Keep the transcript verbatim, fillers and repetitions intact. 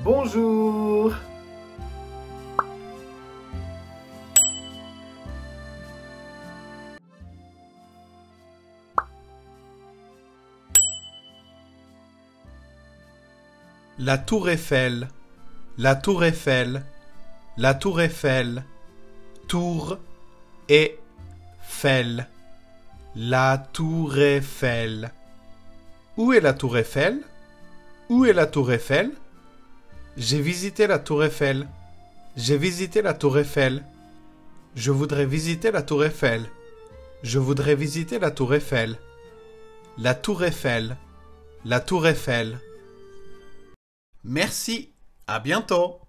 Bonjour. La tour Eiffel, la tour Eiffel, la tour Eiffel, tour Eiffel, la tour Eiffel. Où est la tour Eiffel? Où est la tour Eiffel? J'ai visité la tour Eiffel. J'ai visité la tour Eiffel. Je voudrais visiter la tour Eiffel. Je voudrais visiter la tour Eiffel. La tour Eiffel, la tour Eiffel. Merci, à bientôt.